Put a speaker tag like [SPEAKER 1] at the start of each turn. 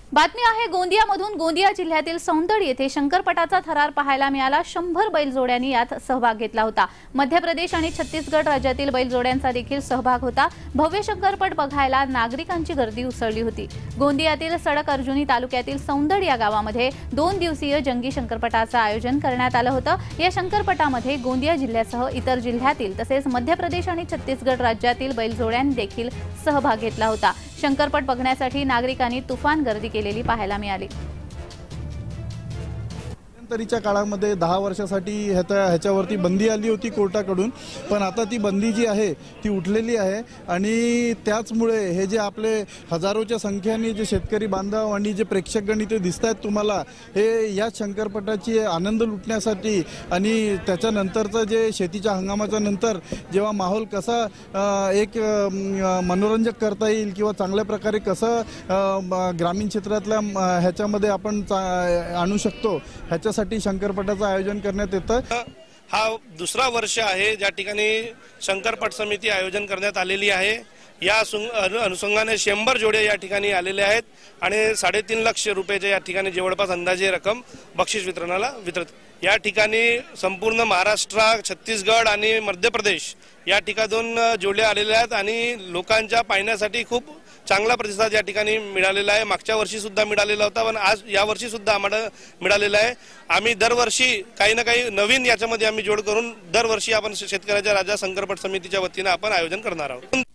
[SPEAKER 1] बातमी आहे गोंदियामधून। गोंदिया जिल्ह्यातील सौंदड येथे शंकरपटाचा थरार पाहायला मिळाला। 100 बैलजोड्यांनी यात सहभाग घेतला होता। मध्य प्रदेश आणि छत्तीसगड राज्यातील बैलजोड्यांचा देखील सहभाग होता। भव्य शंकरपट बघायला नागरिकांची गर्दी उसळली होती। गोंदियातील सडक अर्जुनी तालुक्यातील सौंदड या गावामध्ये 2 दिवसीय जंगी शंकरपटाचं आयोजन करण्यात आलं होतं। या शंकरपटामध्ये गोंदिया जिल्ह्यासह इतर जिल्ह्यातील तसेच मध्य प्रदेश आणि छत्तीसगड राज्यातील बैलजोड्यांनी देखील सहभाग घेतला होता। शंकरपट बघण्यासाठी नागरिकांनी तुफान गर्दी केलेली पाहायला मिळाली।
[SPEAKER 2] मध्यंतरीच्या काळामध्ये 10 वर्षासाठी ह्याच्यावरती बंदी आली होती कोर्टाकडून, पण आता ती बंदी जी आहे ती उठलेली आहे आणि त्याचमुळे हे जे आपले हजारोच्या संख्येने जे शेतकरी बांधव आणि जे प्रेक्षकगण इथे दिसतात तुम्हाला, हे या शंकरपटाची आनंद लुटण्यासाठी आणि त्याच्यानंतरचं जे शेतीच्या हंगामाच्या नंतर जेव्हा माहोल कसा एक मनोरंजक करता येईल किंवा चांगल्या प्रकारे कसं ग्रामीण क्षेत्रातल्या ह्याच्यामध्ये आपण आणू शकतो ह्याच्या साठी शंकरपटाचं आयोजन करण्यात येतं।
[SPEAKER 3] हा दुसरा वर्ष आहे ज्या ठिकाणी शंकरपट समिती आयोजन करण्यात आलेली आहे। या अनुषंगाने 100 जोडे या ठिकाणी आलेले आहेत आणि 3.5 लाख रुपयाच्या या ठिकाणी जवळपास अंदाजे रक्कम बक्षीस वितरणाला वितरित। या ठिकाणी संपूर्ण महाराष्ट्र, छत्तीसगड आणि मध्य प्रदेश या ठिकाणी 2 जोडे आलेले आहेत आणि लोकांच्या पाहण्यासाठी खूप चांगला प्रतिसाद या ठिकाणी मिळालेला आहे। मागच्या वर्षी सुद्धा मिळालेला होता, पण आज या वर्षी सुद्धा आम्हाला मिळालेला आहे। आम्ही दरवर्षी काही ना काही नवीन याच्यामध्ये आम्ही जोड करून दरवर्षी आपण शेतकऱ्याच्या राजा शंकरपट समितीच्या वतीने आपण आयोजन करणार आहोत।